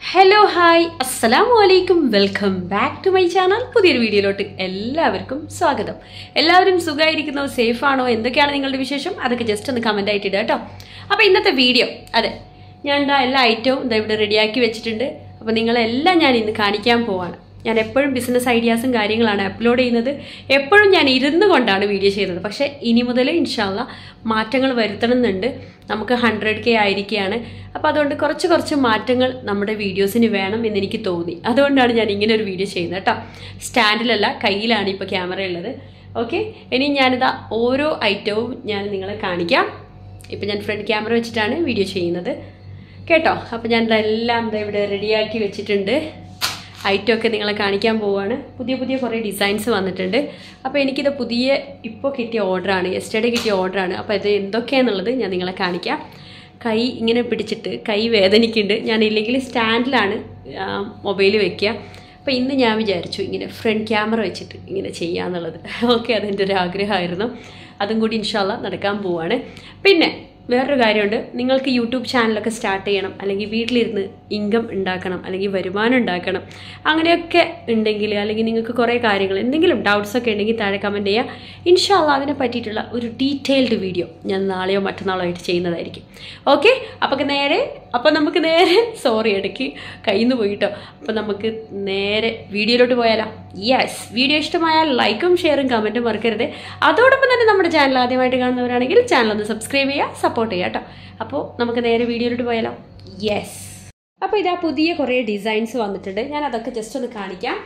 Hello hi അസ്സലാമു അലൈക്കും welcome back to my channel. പുതിയൊരു വീഡിയോയിലോട്ട് എല്ലാവർക്കും സ്വാഗതം. എല്ലാവരും സുഖമായിരിക്കുന്നോ, സേഫ് ആണോ, എന്തൊക്കെയാണ് നിങ്ങളുടെ വിശേഷം? അതൊക്കെ ജസ്റ്റ് ഒന്ന് കമൻ്റ് ആയിട്ട് ഇടുക കേട്ടോ. അപ്പോൾ ഇന്നത്തെ വീഡിയോ ഞാൻ എല്ലാ ഐറ്റവും ഇവിടെ റെഡിയാക്കി വെച്ചിട്ടുണ്ട്. അപ്പോൾ നിങ്ങളെല്ലാം ഞാൻ ഇന്ന് കാണിക്കാൻ പോവാണ്. ഞാൻ എപ്പോഴും ബിസിനസ് ഐഡിയാസും കാര്യങ്ങളാണ് അപ്ലോഡ് ചെയ്യുന്നത്. എപ്പോഴും ഞാൻ ഇരുന്ന് കൊണ്ടാണ് വീഡിയോ ചെയ്യുന്നത്. പക്ഷേ ഇനി മുതൽ ഇൻഷാല്ല മാറ്റങ്ങൾ വരുത്തണമെന്നുണ്ട്. നമുക്ക് 100K ആയിരിക്കുകയാണ്. അപ്പോൾ അതുകൊണ്ട് കുറച്ച് മാറ്റങ്ങൾ നമ്മുടെ വീഡിയോസിന് വേണം എന്നെനിക്ക് തോന്നി. അതുകൊണ്ടാണ് ഞാൻ ഇങ്ങനെ ഒരു വീഡിയോ ചെയ്യുന്നത് കേട്ടോ. സ്റ്റാൻഡിലല്ല, കയ്യിലാണ് ഇപ്പോൾ ക്യാമറ ഉള്ളത്. ഓക്കെ, ഇനി ഞാനിതാ ഓരോ ഐറ്റവും ഞാൻ നിങ്ങളെ കാണിക്കാം. ഇപ്പോൾ ഞാൻ ഫ്രണ്ട് ക്യാമറ വെച്ചിട്ടാണ് വീഡിയോ ചെയ്യുന്നത് കേട്ടോ. അപ്പോൾ ഞാൻ ഇതെല്ലാം ഇവിടെ റെഡിയാക്കി വെച്ചിട്ടുണ്ട്. ഐറ്റമൊക്കെ നിങ്ങളെ കാണിക്കാൻ പോവുകയാണ്. പുതിയ കുറേ ഡിസൈൻസ് വന്നിട്ടുണ്ട്. അപ്പോൾ എനിക്കിത് ഇപ്പോൾ കിട്ടിയ ഓർഡറാണ്, യെസ്റ്റർഡേ കിട്ടിയ ഓർഡറാണ്. അപ്പോൾ ഇത് എന്തൊക്കെയാണെന്നുള്ളത് ഞാൻ നിങ്ങളെ കാണിക്കാം. കൈ ഇങ്ങനെ പിടിച്ചിട്ട് കൈ വേദനിക്കുന്നുണ്ട്. ഞാനില്ലെങ്കിൽ സ്റ്റാൻഡിലാണ് മൊബൈൽ വെക്കുക. അപ്പോൾ ഇന്ന് ഞാൻ വിചാരിച്ചു ഇങ്ങനെ ഫ്രണ്ട് ക്യാമറ വെച്ചിട്ട് ഇങ്ങനെ ചെയ്യാന്നുള്ളത്. ഓക്കെ, അതെൻ്റെ ഒരു ആഗ്രഹമായിരുന്നു. അതും കൂടി ഇൻഷാല്ല നടക്കാൻ പോവുകയാണ്. പിന്നെ വേറൊരു കാര്യമുണ്ട്. നിങ്ങൾക്ക് യൂട്യൂബ് ചാനലൊക്കെ സ്റ്റാർട്ട് ചെയ്യണം, അല്ലെങ്കിൽ വീട്ടിലിരുന്ന് ഇൻകം ഉണ്ടാക്കണം, അല്ലെങ്കിൽ വരുമാനം ഉണ്ടാക്കണം, അങ്ങനെയൊക്കെ ഉണ്ടെങ്കിൽ, അല്ലെങ്കിൽ നിങ്ങൾക്ക് കുറേ കാര്യങ്ങൾ എന്തെങ്കിലും ഡൗട്ട്സൊക്കെ ഉണ്ടെങ്കിൽ താഴെ കമൻറ്റ് ചെയ്യുക. ഇൻഷാല്ല അതിനെ പറ്റിയിട്ടുള്ള ഒരു ഡീറ്റെയിൽഡ് വീഡിയോ ഞാൻ നാളെയോ മറ്റന്നാളോ ആയിട്ട് ചെയ്യുന്നതായിരിക്കും. ഓക്കെ, അപ്പോൾ നമുക്ക് നേരെ സോറി ഇടയ്ക്ക് കയ്യിൽ നിന്ന് പോയിട്ടോ. അപ്പോൾ നമുക്ക് നേരെ വീഡിയോയിലോട്ട് പോയാലോ? യെസ്, വീഡിയോ ഇഷ്ടമായാൽ ലൈക്കും ഷെയറും കമൻറ്റും മറക്കരുത്. അതോടൊപ്പം തന്നെ നമ്മുടെ ചാനൽ ആദ്യമായിട്ട് കാണുന്നവരാണെങ്കിൽ ചാനൽ ഒന്ന് സബ്സ്ക്രൈബ് ചെയ്യുക, സപ്പോർട്ട് ചെയ്യുക കേട്ടോ. അപ്പോൾ നമുക്ക് നേരെ വീഡിയോയിലോട്ട് പോയാലോ? യെസ്. അപ്പോൾ ഇതാ പുതിയ കുറേ ഡിസൈൻസ് വന്നിട്ടുണ്ട്. ഞാൻ അതൊക്കെ ജസ്റ്റ് ഒന്ന് കാണിക്കാം.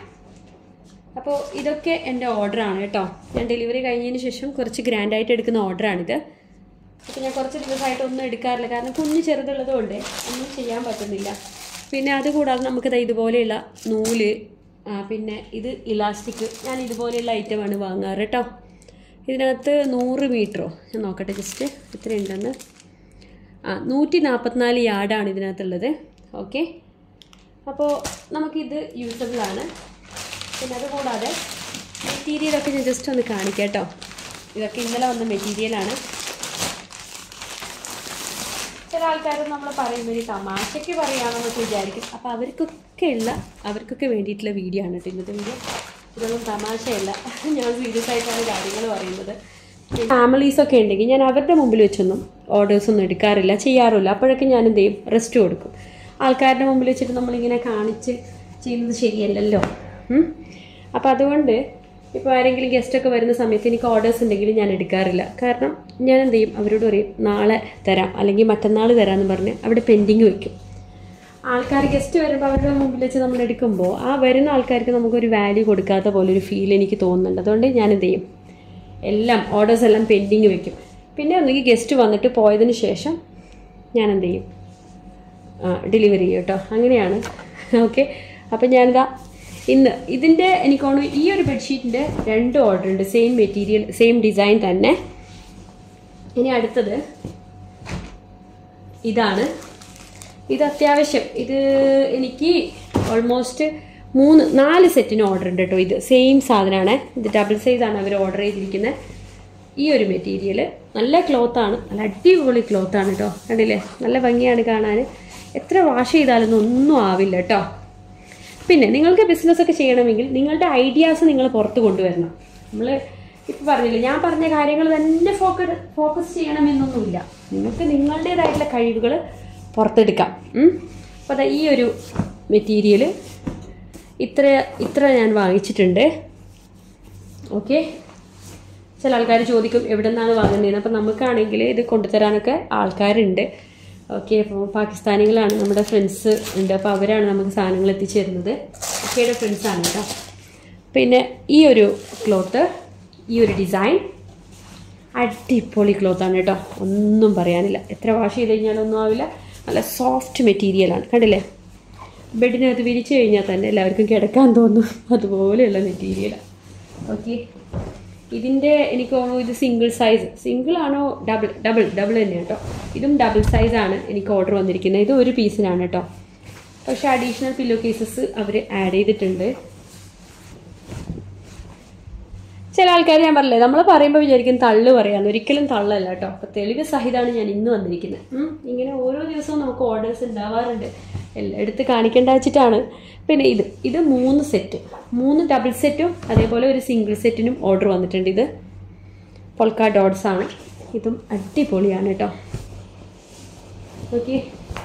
അപ്പോൾ ഇതൊക്കെ എൻ്റെ ഓർഡറാണ് കേട്ടോ. ഞാൻ ഡെലിവറി കഴിഞ്ഞതിന് ശേഷം കുറച്ച് ഗ്രാൻഡായിട്ട് എടുക്കുന്ന ഓർഡറാണിത്. അപ്പോൾ ഞാൻ കുറച്ച് ദിവസമായിട്ട് ഒന്നും എടുക്കാറില്ല, കാരണം കുഞ്ഞ് ചെറുതുള്ളതുകൊണ്ട് ഒന്നും ചെയ്യാൻ പറ്റുന്നില്ല. പിന്നെ അതുകൂടാതെ നമുക്കിത് ഇതുപോലെയുള്ള നൂല്, പിന്നെ ഇത് ഇലാസ്റ്റിക്, ഞാൻ ഇതുപോലെയുള്ള ഐറ്റമാണ് വാങ്ങാറ് കേട്ടോ. ഇതിനകത്ത് 100 മീറ്ററോ ഞാൻ നോക്കട്ടെ ജസ്റ്റ് എത്രയുണ്ടെന്ന്. 144 യാർഡാണ് ഇതിനകത്തുള്ളത്. ഓക്കെ, അപ്പോൾ നമുക്കിത് യൂസബിളാണ്. പിന്നെ അതുകൂടാതെ മെറ്റീരിയലൊക്കെ ഞാൻ ജസ്റ്റ് ഒന്ന് കാണിക്കാം കേട്ടോ. ഇതൊക്കെ ഇന്നലെ വന്ന മെറ്റീരിയലാണ്. ചില ആൾക്കാരും നമ്മൾ പറയുമ്പോൾ ഒരു തമാശയ്ക്ക് പറയാമെന്നൊക്കെ വിചാരിക്കും. അപ്പോൾ അവർക്കൊക്കെ വേണ്ടിയിട്ടുള്ള വീഡിയോ ആണ് കേട്ടോ ഇന്നത്തെ വീഡിയോ. ഇതൊന്നും തമാശയല്ല, ഞാൻ സീരിയസ് ആയിട്ടാണ് കാര്യങ്ങൾ പറയുന്നത്. ഫാമിലീസൊക്കെ ഉണ്ടെങ്കിൽ ഞാൻ അവരുടെ മുമ്പിൽ വെച്ചൊന്നും ഓർഡേഴ്സൊന്നും എടുക്കാറില്ല, ചെയ്യാറില്ല. അപ്പോഴൊക്കെ ഞാൻ എന്ത് ചെയ്യും, റെസ്റ്റ് കൊടുക്കും. ആൾക്കാരുടെ മുമ്പിൽ വെച്ചിട്ട് നമ്മളിങ്ങനെ കാണിച്ച് ചെയ്യുന്നത് ശരിയല്ലല്ലോ. അപ്പോൾ അതുകൊണ്ട് ഇപ്പോൾ ആരെങ്കിലും ഗസ്റ്റൊക്കെ വരുന്ന സമയത്ത് എനിക്ക് ഓർഡേഴ്സ് ഉണ്ടെങ്കിൽ ഞാൻ എടുക്കാറില്ല. കാരണം ഞാൻ എന്ത് ചെയ്യും, അവരോട് പറയും നാളെ തരാം അല്ലെങ്കിൽ മറ്റന്നാൾ തരാമെന്ന് പറഞ്ഞ് അവിടെ പെൻഡിങ് വെക്കും. ആൾക്കാർ ഗസ്റ്റ് വരുമ്പോൾ അവരുടെ മുമ്പിൽ വെച്ച് നമ്മൾ എടുക്കുമ്പോൾ ആ വരുന്ന ആൾക്കാർക്ക് നമുക്കൊരു വാല്യൂ കൊടുക്കാത്ത പോലെ ഒരു ഫീൽ എനിക്ക് തോന്നുന്നുണ്ട്. അതുകൊണ്ട് ഞാൻ എന്ത് ചെയ്യും, ഓർഡേഴ്സ് എല്ലാം പെൻഡിങ് വെക്കും. പിന്നെ ഒന്നുകിൽ ഗസ്റ്റ് വന്നിട്ട് പോയതിന് ശേഷം ഞാൻ എന്ത് ചെയ്യും, ഡെലിവറി ചെയ്യും കേട്ടോ. അങ്ങനെയാണ്. ഓക്കെ, അപ്പം ഞാനിതാ ഇന്ന് ഇതിൻ്റെ എനിക്ക് തോന്നുന്നു ഈ ഒരു ബെഡ്ഷീറ്റിൻ്റെ 2 ഓർഡർ ഉണ്ട്, സെയിം മെറ്റീരിയൽ സെയിം ഡിസൈൻ തന്നെ. ഇനി അടുത്തത് ഇതാണ്. ഇത് അത്യാവശ്യം ഇത് എനിക്ക് ഓൾമോസ്റ്റ് 3-4 സെറ്റിന് ഓർഡർ ഉണ്ട് കേട്ടോ. ഇത് സെയിം സാധനമാണ്. ഇത് ഡബിൾ സൈസാണ് അവർ ഓർഡർ ചെയ്തിരിക്കുന്നത്. ഈ ഒരു മെറ്റീരിയൽ നല്ല ക്ലോത്താണ്, നല്ല അടിപൊളി ക്ലോത്താണ് കേട്ടോ. കണ്ടില്ലേ, നല്ല ഭംഗിയാണ് കാണാൻ. എത്ര വാഷ് ചെയ്താലൊന്നും ഒന്നും ആവില്ല കേട്ടോ. പിന്നെ നിങ്ങൾക്ക് ബിസിനസ്സൊക്കെ ചെയ്യണമെങ്കിൽ നിങ്ങളുടെ ഐഡിയാസ് നിങ്ങൾ പുറത്ത് കൊണ്ടുവരണം. നമ്മൾ ഇപ്പോൾ പറഞ്ഞില്ലേ, ഞാൻ പറഞ്ഞ കാര്യങ്ങൾ തന്നെ ഫോക്കസ് ചെയ്യണമെന്നൊന്നുമില്ല. നിങ്ങൾക്ക് നിങ്ങളുടേതായിട്ടുള്ള കഴിവുകൾ പുറത്തെടുക്കാം. അപ്പോൾ അതാ ഈ ഒരു മെറ്റീരിയൽ ഇത്ര ഞാൻ വാങ്ങിച്ചിട്ടുണ്ട്. ഓക്കെ, ചില ആൾക്കാർ ചോദിക്കും എവിടെ നിന്നാണ് വാങ്ങുന്നതെന്ന്. അപ്പോൾ നമുക്കാണെങ്കിൽ ഇത് കൊണ്ടുതരാനൊക്കെ ആൾക്കാരുണ്ട്. ഓക്കെ, അപ്പോൾ പാകിസ്ഥാനികളാണ്, നമ്മുടെ ഫ്രണ്ട്സ് ഉണ്ട്. അപ്പോൾ അവരാണ് നമുക്ക് സാധനങ്ങൾ എത്തിച്ചു തരുന്നത്. ഒക്കെയുടെ ഫ്രണ്ട്സാണ് കേട്ടോ. പിന്നെ ഈ ഒരു ക്ലോത്ത്, ഈ ഒരു ഡിസൈൻ അടിപൊളി ക്ലോത്താണ് കേട്ടോ. ഒന്നും പറയാനില്ല. എത്ര വാഷ് ചെയ്ത് കഴിഞ്ഞാലൊന്നും ആവില്ല. നല്ല സോഫ്റ്റ് മെറ്റീരിയലാണ്. കണ്ടില്ലേ, ബെഡിനകത്ത് വിരിച്ചു കഴിഞ്ഞാൽ തന്നെ എല്ലാവർക്കും കിടക്കാൻ തോന്നും, അതുപോലെയുള്ള മെറ്റീരിയലാണ്. ഓക്കെ, ഇതിൻ്റെ എനിക്ക് തോന്നുന്നു ഇത് സിംഗിൾ ആണോ ഡബിൾ തന്നെയാണ് കേട്ടോ. ഇതും ഡബിൾ സൈസാണ് എനിക്ക് ഓർഡർ വന്നിരിക്കുന്നത്. ഇത് ഒരു പീസിനാണ് കേട്ടോ. പക്ഷേ അഡീഷണൽ പില്ലോ കേസസ് അവർ ആഡ് ചെയ്തിട്ടുണ്ട്. ചില ആൾക്കാർ ഞാൻ പറഞ്ഞില്ലേ, നമ്മൾ പറയുമ്പോൾ വിചാരിക്കും തള്ളു പറയാമെന്ന്. ഒരിക്കലും തള്ളല്ല കേട്ടോ. അപ്പോൾ തെളിവ് സഹിതമാണ് ഞാൻ ഇന്ന് വന്നിരിക്കുന്നത്. ഇങ്ങനെ ഓരോ ദിവസവും നമുക്ക് ഓർഡേഴ്സ് ഉണ്ടാവാറുണ്ട്. എല്ലാം എടുത്ത് കാണിക്കേണ്ട വെച്ചിട്ടാണ്. പിന്നെ ഇത് 3 സെറ്റ്, 3 ഡബിൾ സെറ്റും അതേപോലെ ഒരു സിംഗിൾ സെറ്റിനും ഓർഡർ വന്നിട്ടുണ്ട്. ഇത് പൊൾക്ക ഡോട്ട്സ് ആണ്. ഇതും അടിപൊളിയാണ് കേട്ടോ. ഓക്കെ,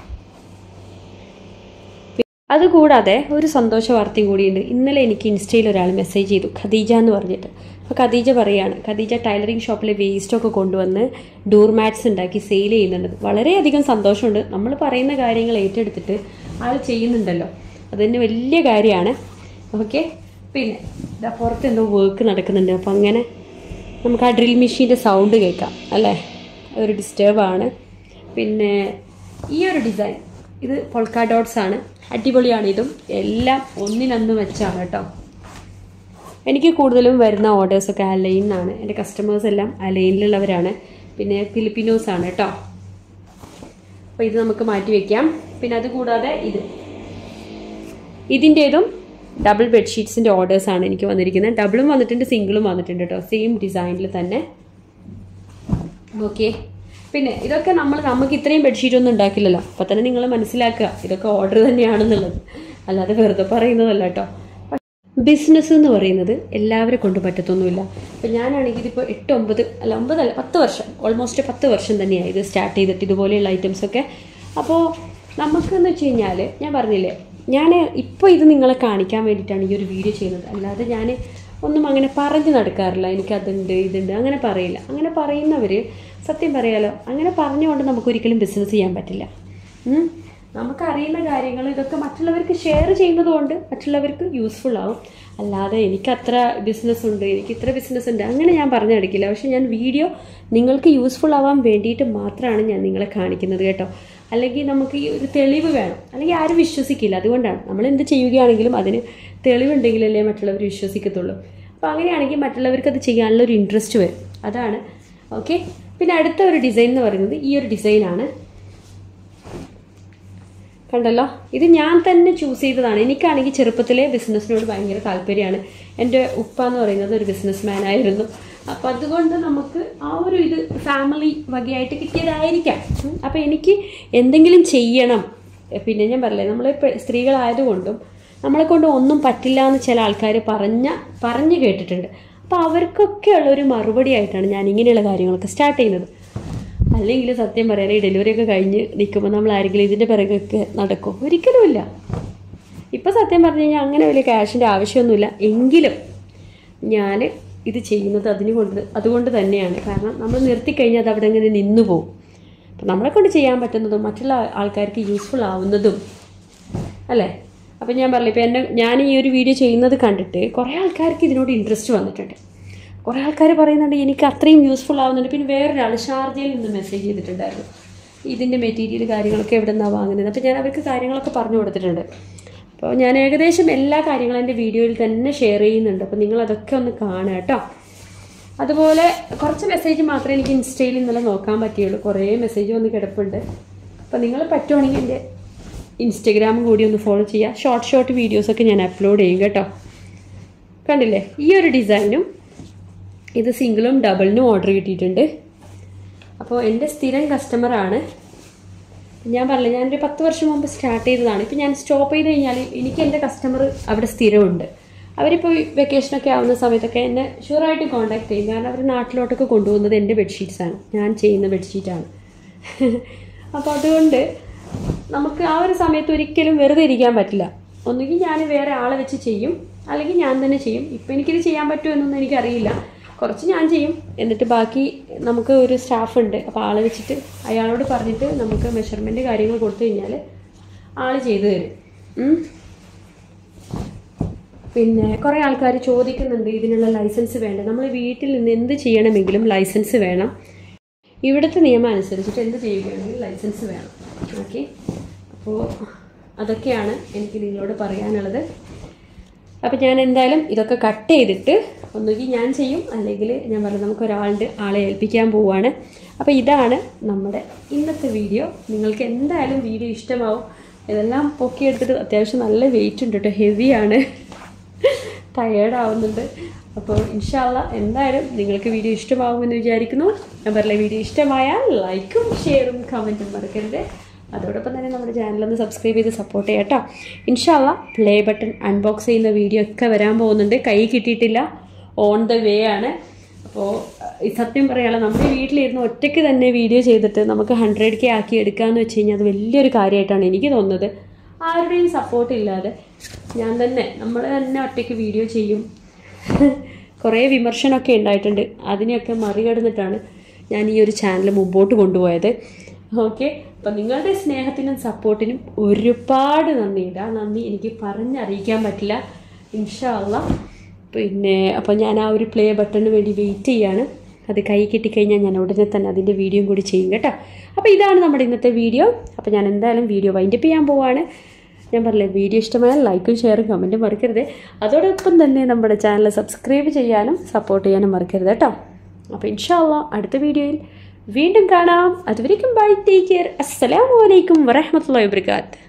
അതുകൂടാതെ ഒരു സന്തോഷ വാർത്തയും കൂടിയുണ്ട്. ഇന്നലെ എനിക്ക് ഇൻസ്റ്റയിൽ ഒരാൾ മെസ്സേജ് ചെയ്തു, ഖദീജ എന്ന് പറഞ്ഞിട്ട്. അപ്പോൾ ഖദീജ പറയാണ്, ഖദീജ ടൈലറിങ് ഷോപ്പിലെ വേസ്റ്റൊക്കെ കൊണ്ടുവന്ന് ഡോർ മാറ്റ്സ് ഉണ്ടാക്കി സെയിൽ ചെയ്യുന്നുണ്ട്. വളരെയധികം സന്തോഷമുണ്ട്. നമ്മൾ പറയുന്ന കാര്യങ്ങൾ ഏറ്റെടുത്തിട്ട് ആൾ ചെയ്യുന്നുണ്ടല്ലോ, അതുതന്നെ വലിയ കാര്യമാണ്. ഓക്കെ, പിന്നെ ഇതാ പുറത്ത് എന്തോ വർക്ക് നടക്കുന്നുണ്ട്. അപ്പോൾ അങ്ങനെ നമുക്ക് ആ ഡ്രിൽ മെഷീൻ്റെ സൗണ്ട് കേൾക്കാം അല്ലേ, ഒരു ഡിസ്റ്റർബാണ്. പിന്നെ ഈ ഒരു ഡിസൈൻ, ഇത് പൊൾക്ക ഡോട്ട്സ് ആണ്, അടിപൊളിയാണ്. ഇതും എല്ലാം ഒന്നിനൊന്ന് വെച്ചാണ് കേട്ടോ. എനിക്ക് കൂടുതലും വരുന്ന ഓർഡേഴ്സൊക്കെ അലൈനാണ്. എൻ്റെ കസ്റ്റമേഴ്സ് എല്ലാം അലൈനിലുള്ളവരാണ്. പിന്നെ ഫിലിപ്പിനോസ് ആണ് കേട്ടോ. അപ്പോൾ ഇത് നമുക്ക് മാറ്റി വയ്ക്കാം. പിന്നെ അതുകൂടാതെ ഇതിൻ്റേതും ഡബിൾ ബെഡ്ഷീറ്റ്സിൻ്റെ ഓർഡേഴ്സാണ് എനിക്ക് വന്നിരിക്കുന്നത്. ഡബിളും വന്നിട്ടുണ്ട്, സിംഗിളും വന്നിട്ടുണ്ട് കേട്ടോ, സെയിം ഡിസൈനിൽ തന്നെ. ഓക്കെ, പിന്നെ ഇതൊക്കെ നമുക്ക് ഇത്രയും ബെഡ്ഷീറ്റ് ഒന്നും ഉണ്ടാക്കില്ലല്ലോ. അപ്പോൾ തന്നെ നിങ്ങൾ മനസ്സിലാക്കുക ഇതൊക്കെ ഓർഡർ തന്നെയാണെന്നുള്ളത്, അല്ലാതെ വെറുതെ പറയുന്നതല്ല കേട്ടോ. ബിസിനസ് എന്ന് പറയുന്നത് എല്ലാവരെ കൊണ്ട് പറ്റത്തൊന്നുമില്ല. അപ്പോൾ ഞാനാണെങ്കിൽ ഇതിപ്പോൾ 10 വർഷം, ഓൾമോസ്റ്റ് 10 വർഷം തന്നെയായി ഇത് സ്റ്റാർട്ട് ചെയ്തിട്ട് ഇതുപോലെയുള്ള ഐറ്റംസൊക്കെ. അപ്പോൾ നമുക്കെന്ന് വെച്ച് കഴിഞ്ഞാൽ ഞാൻ പറഞ്ഞില്ലേ, ഞാൻ ഇപ്പോൾ ഇത് നിങ്ങളെ കാണിക്കാൻ വേണ്ടിയിട്ടാണ് ഈ ഒരു വീഡിയോ ചെയ്യുന്നത്. അല്ലാതെ ഞാൻ ഒന്നും അങ്ങനെ പറഞ്ഞു നടക്കാറില്ല, എനിക്കതുണ്ട് ഇതുണ്ട് അങ്ങനെ പറയില്ല. അങ്ങനെ പറയുന്നവർ സത്യം പറയാലോ, അങ്ങനെ പറഞ്ഞുകൊണ്ട് നമുക്കൊരിക്കലും ബിസിനസ് ചെയ്യാൻ പറ്റില്ല. നമുക്കറിയുന്ന കാര്യങ്ങൾ ഇതൊക്കെ മറ്റുള്ളവർക്ക് ഷെയർ ചെയ്യുന്നത് കൊണ്ട് മറ്റുള്ളവർക്ക് യൂസ്ഫുൾ ആവും. അല്ലാതെ എനിക്കത്ര ബിസിനസ്സുണ്ട്, എനിക്ക് ഇത്ര ബിസിനസ് ഉണ്ട് അങ്ങനെ ഞാൻ പറഞ്ഞെടുക്കില്ല. പക്ഷെ ഞാൻ വീഡിയോ നിങ്ങൾക്ക് യൂസ്ഫുൾ ആവാൻ വേണ്ടിയിട്ട് മാത്രമാണ് ഞാൻ നിങ്ങളെ കാണിക്കുന്നത് കേട്ടോ. അല്ലെങ്കിൽ നമുക്ക് ഈ ഒരു തെളിവ് വേണം, അല്ലെങ്കിൽ ആരും വിശ്വസിക്കില്ല. അതുകൊണ്ടാണ് നമ്മൾ എന്ത് ചെയ്യുകയാണെങ്കിലും അതിന് തെളിവുണ്ടെങ്കിലല്ലേ മറ്റുള്ളവർ വിശ്വസിക്കത്തുള്ളൂ. അപ്പോൾ അങ്ങനെയാണെങ്കിൽ മറ്റുള്ളവർക്ക് അത് ചെയ്യാനുള്ളൊരു ഇൻട്രസ്റ്റ് വരും, അതാണ്. ഓക്കെ, പിന്നെ അടുത്ത ഒരു ഡിസൈൻ എന്ന് പറയുന്നത് ഈ ഒരു ഡിസൈനാണ്. കണ്ടല്ലോ, ഇത് ഞാൻ തന്നെ ചൂസ് ചെയ്തതാണ്. എനിക്കാണെങ്കിൽ ചെറുപ്പത്തിലെ ബിസിനസ്സിനോട് ഭയങ്കര താല്പര്യമാണ്. എൻ്റെ ഉപ്പ എന്ന് പറയുന്നത് ഒരു ബിസിനസ് മാൻ ആയിരുന്നു. അപ്പോൾ അതുകൊണ്ട് നമുക്ക് ആ ഒരു ഇത് ഫാമിലി വകയായിട്ട് കിട്ടിയതായിരിക്കാം. അപ്പോൾ എനിക്ക് എന്തെങ്കിലും ചെയ്യണം. പിന്നെ ഞാൻ പറയില്ലേ, നമ്മൾ സ്ത്രീകളായതുകൊണ്ടും നമ്മളെക്കൊണ്ട് ഒന്നും പറ്റില്ല എന്ന് ചില ആൾക്കാർ പറഞ്ഞ് കേട്ടിട്ടുണ്ട്. അപ്പോൾ അവർക്കൊക്കെ ഉള്ളൊരു മറുപടി ആയിട്ടാണ് ഞാൻ ഇങ്ങനെയുള്ള കാര്യങ്ങളൊക്കെ സ്റ്റാർട്ട് ചെയ്യുന്നത്. അല്ലെങ്കിൽ സത്യം പറയാൻ ഈ ഡെലിവറിയൊക്കെ കഴിഞ്ഞ് നിൽക്കുമ്പോൾ നമ്മൾ ആരെങ്കിലും ഇതിൻ്റെ പിറകൊക്കെ നടക്കും? ഒരിക്കലുമില്ല. ഇപ്പോൾ സത്യം പറഞ്ഞു കഴിഞ്ഞാൽ അങ്ങനെ വലിയ ക്യാഷിൻ്റെ ആവശ്യമൊന്നുമില്ല. എങ്കിലും ഞാൻ ഇത് ചെയ്യുന്നത് അതുകൊണ്ട് തന്നെയാണ്. കാരണം നമ്മൾ നിർത്തിക്കഴിഞ്ഞാൽ അത് അവിടെ ഇങ്ങനെ നിന്നു പോകും. അപ്പം നമ്മളെക്കൊണ്ട് ചെയ്യാൻ പറ്റുന്നതും മറ്റുള്ള ആൾക്കാർക്ക് യൂസ്ഫുൾ ആവുന്നതും അല്ലേ. അപ്പം ഞാൻ പറഞ്ഞില്ല, ഇപ്പോൾ ഞാൻ ഈ ഒരു വീഡിയോ ചെയ്യുന്നത് കണ്ടിട്ട് കുറേ ആൾക്കാർക്ക് ഇതിനോട് ഇൻട്രസ്റ്റ് വന്നിട്ടുണ്ട്. കുറേ ആൾക്കാർ പറയുന്നുണ്ട് എനിക്ക് അത്രയും യൂസ്ഫുൾ ആവുന്നുണ്ട്. പിന്നെ വേറൊരാൾ ഷാർജയിൽ നിന്ന് മെസ്സേജ് ചെയ്തിട്ടുണ്ടായിരുന്നു, ഇതിൻ്റെ മെറ്റീരിയൽ കാര്യങ്ങളൊക്കെ എവിടെ നിന്നാണ് വാങ്ങുന്നത്. അപ്പോൾ ഞാൻ അവർക്ക് കാര്യങ്ങളൊക്കെ പറഞ്ഞു കൊടുത്തിട്ടുണ്ട്. അപ്പോൾ ഞാൻ ഏകദേശം എല്ലാ കാര്യങ്ങളും എൻ്റെ വീഡിയോയിൽ തന്നെ ഷെയർ ചെയ്യുന്നുണ്ട്. അപ്പോൾ നിങ്ങളതൊക്കെ ഒന്ന് കാണുക കേട്ടോ. അതുപോലെ കുറച്ച് മെസ്സേജ് മാത്രമേ എനിക്ക് ഇൻസ്റ്റയിൽ ഇന്നലെ നോക്കാൻ പറ്റിയുള്ളൂ. കുറേ മെസ്സേജ് വന്ന് കിടപ്പുണ്ട്. അപ്പോൾ നിങ്ങൾ പറ്റുവാണെങ്കിൽ എൻ്റെ ഇൻസ്റ്റഗ്രാമും കൂടി ഒന്ന് ഫോളോ ചെയ്യുക. ഷോർട്ട് വീഡിയോസൊക്കെ ഞാൻ അപ്ലോഡ് ചെയ്യും കേട്ടോ. കണ്ടില്ലേ, ഈ ഒരു ഡിസൈനും ഇത് സിംഗിളും ഡബിളിനും ഓർഡർ കിട്ടിയിട്ടുണ്ട്. അപ്പോൾ എൻ്റെ സ്ഥിരം കസ്റ്റമറാണ്. ഞാൻ പറഞ്ഞില്ല, ഞാനൊരു 10 വർഷം മുമ്പ് സ്റ്റാർട്ട് ചെയ്തതാണ്. ഇപ്പോൾ ഞാൻ സ്റ്റോപ്പ് ചെയ്ത് കഴിഞ്ഞാൽ എനിക്ക് എൻ്റെ കസ്റ്റമർ അവിടെ സ്ഥിരമുണ്ട്. അവരിപ്പോൾ വെക്കേഷനൊക്കെ ആവുന്ന സമയത്തൊക്കെ എന്നെ ഷുവറായിട്ട് കോൺടാക്ട് ചെയ്യും. കാരണം അവർ നാട്ടിലോട്ടൊക്കെ കൊണ്ടുപോകുന്നത് എൻ്റെ ബെഡ്ഷീറ്റ്സാണ്, ഞാൻ ചെയ്യുന്ന ബെഡ്ഷീറ്റാണ്. അപ്പോൾ അതുകൊണ്ട് നമുക്ക് ആ ഒരു സമയത്ത് ഒരിക്കലും വെറുതെ ഇരിക്കാൻ പറ്റില്ല. ഒന്നുകിൽ ഞാൻ വേറെ ആളെ വെച്ച് ചെയ്യും, അല്ലെങ്കിൽ ഞാൻ തന്നെ ചെയ്യും. ഇപ്പോൾ എനിക്കിത് ചെയ്യാൻ പറ്റുമോ എന്നൊന്നും എനിക്കറിയില്ല. കുറച്ച് ഞാൻ ചെയ്യും, എന്നിട്ട് ബാക്കി നമുക്ക് ഒരു സ്റ്റാഫുണ്ട്. അപ്പോൾ ആളെ വെച്ചിട്ട് അയാളോട് പറഞ്ഞിട്ട് നമുക്ക് മെഷർമെൻറ്റ് കാര്യങ്ങൾ കൊടുത്തു കഴിഞ്ഞാൽ ആൾ ചെയ്തു തരും. പിന്നെ കുറേ ആൾക്കാർ ചോദിക്കുന്നുണ്ട് ഇതിനുള്ള ലൈസൻസ് വേണ്ട. നമ്മൾ വീട്ടിൽ നിന്ന് എന്ത് ചെയ്യണമെങ്കിലും ലൈസൻസ് വേണം. ഇവിടുത്തെ നിയമം അനുസരിച്ചിട്ട് എന്ത് ചെയ്യുകയാണെങ്കിലും ലൈസൻസ് വേണം. ഓക്കെ, അപ്പോൾ അതൊക്കെയാണ് എനിക്ക് നിങ്ങളോട് പറയാനുള്ളത്. അപ്പോൾ ഞാൻ എന്തായാലും ഇതൊക്കെ കട്ട് ചെയ്തിട്ട് ഒന്നുകിൽ ഞാൻ ചെയ്യും, അല്ലെങ്കിൽ ഞാൻ പറഞ്ഞു നമുക്കൊരാളുടെ ആളെ ഏൽപ്പിക്കാൻ പോവുകയാണ്. അപ്പോൾ ഇതാണ് നമ്മുടെ ഇന്നത്തെ വീഡിയോ. നിങ്ങൾക്ക് എന്തായാലും വീഡിയോ ഇഷ്ടമാവും. ഇതെല്ലാം പൊക്കിയെടുത്തിട്ട് അത്യാവശ്യം നല്ല വെയിറ്റ് ഉണ്ട് കേട്ടോ, ഹെവിയാണ്, ടയേർഡാവുന്നുണ്ട്. അപ്പോൾ ഇൻഷാ അല്ലാഹ് എന്തായാലും നിങ്ങൾക്ക് വീഡിയോ ഇഷ്ടമാവുമെന്ന് വിചാരിക്കുന്നു. ഞാൻ പറഞ്ഞ വീഡിയോ ഇഷ്ടമായാൽ ലൈക്കും ഷെയറും കമൻറ്റും മറക്കരുത്. അതോടൊപ്പം തന്നെ നമ്മുടെ ചാനലൊന്ന് സബ്സ്ക്രൈബ് ചെയ്ത് സപ്പോർട്ട് ചെയ്യാം കേട്ടോ. ഇൻഷാ അള്ളാ പ്ലേ ബട്ടൺ അൺബോക്സ് ചെയ്യുന്ന വീഡിയോ ഒക്കെ വരാൻ പോകുന്നുണ്ട്. കൈ കിട്ടിയിട്ടില്ല, ഓൺ ദ വേ ആണ്. അപ്പോൾ സത്യം പറയാനുള്ള നമ്മുടെ വീട്ടിലിരുന്ന് ഒറ്റയ്ക്ക് തന്നെ വീഡിയോ ചെയ്തിട്ട് നമുക്ക് 100K ആക്കി എടുക്കാമെന്ന് വെച്ച് കഴിഞ്ഞാൽ അത് വലിയൊരു കാര്യമായിട്ടാണ് എനിക്ക് തോന്നുന്നത്. ആരുടെയും സപ്പോർട്ടില്ലാതെ നമ്മൾ തന്നെ ഒറ്റയ്ക്ക് വീഡിയോ ചെയ്യും. കുറേ വിമർശനമൊക്കെ ഉണ്ടായിട്ടുണ്ട്. അതിനെയൊക്കെ മറികടന്നിട്ടാണ് ഞാൻ ഈ ഒരു ചാനൽ മുമ്പോട്ട് കൊണ്ടുപോയത്. ഓക്കെ, അപ്പം നിങ്ങളുടെ സ്നേഹത്തിനും സപ്പോർട്ടിനും ഒരുപാട് നന്ദിയുണ്ട്. ആ നന്ദി എനിക്ക് പറഞ്ഞറിയിക്കാൻ പറ്റില്ല. ഇൻഷാ അള്ളാ അപ്പോൾ ഞാൻ ആ ഒരു പ്ലേ ബട്ടണിന് വേണ്ടി വെയിറ്റ് ചെയ്യാണ്. അത് കൈ കിട്ടിക്കഴിഞ്ഞാൽ ഞാൻ ഉടനെ തന്നെ അതിൻ്റെ വീഡിയോയും കൂടി ചെയ്യും കേട്ടോ. അപ്പോൾ ഇതാണ് നമ്മുടെ ഇന്നത്തെ വീഡിയോ. അപ്പോൾ ഞാൻ എന്തായാലും വീഡിയോ വൈൻഡപ്പ് ചെയ്യാൻ പോവാണ്. ഞാൻ പറഞ്ഞില്ലേ, വീഡിയോ ഇഷ്ടമായാൽ ലൈക്കും ഷെയറും കമൻറ്റും മറക്കരുത്. അതോടൊപ്പം തന്നെ നമ്മുടെ ചാനൽ സബ്സ്ക്രൈബ് ചെയ്യാനും സപ്പോർട്ട് ചെയ്യാനും മറക്കരുത് കേട്ടോ. അപ്പോൾ ഇൻഷാ അള്ളാ അടുത്ത വീഡിയോയിൽ വീണ്ടും കാണാം. അതുവരേക്കും ബൈ, ടേക്ക് കെയർ. അസ്സലാമു അലൈക്കും വറഹ്മത്തുള്ളാഹി വബറകാതുഹു.